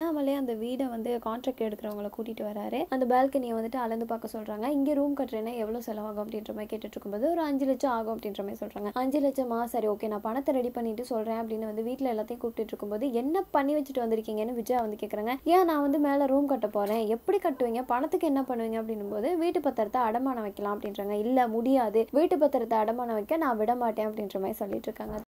அண்ணாமலை அந்த வீடை வந்து கான்ட்ராக்ட் எடுக்கிறவங்களை கூட்டிட்டு வராரு. அந்த பால்கனியை வந்துட்டு அளந்து பார்க்க சொல்றாங்க. இங்க ரூம் கட்டுறேன்னா எவ்வளவு செலவாகும் அப்படின்ற மாதிரி கேட்டுட்டு இருக்கும்போது ஒரு 5 லட்சம் ஆகும் அப்படின்ற மாதிரி சொல்றாங்க. 5 லட்சமா, சரி ஓகே நான் பணத்தை ரெடி பண்ணிட்டு சொல்றேன் அப்படின்னு வந்து வீட்டுல எல்லாத்தையும் கூப்பிட்டு இருக்கும்போது என்ன பண்ணி வச்சுட்டு வந்திருக்கீங்கன்னு விஜயா வந்து கேக்குறாங்க. ஏன் நான் வந்து மேல ரூம் கட்ட போறேன், எப்படி கட்டுவீங்க, பணத்துக்கு என்ன பண்ணுவீங்க அப்படின்னும் போது வீட்டு பத்திரத்தை அடமானம் வைக்கலாம் அப்படின்றாங்க. இல்ல முடியாது, வீட்டு பத்திரத்தை அடமானம் வைக்க நான் விட மாட்டேன் அப்படின்ற மாதிரி சொல்லிட்டு இருக்காங்க.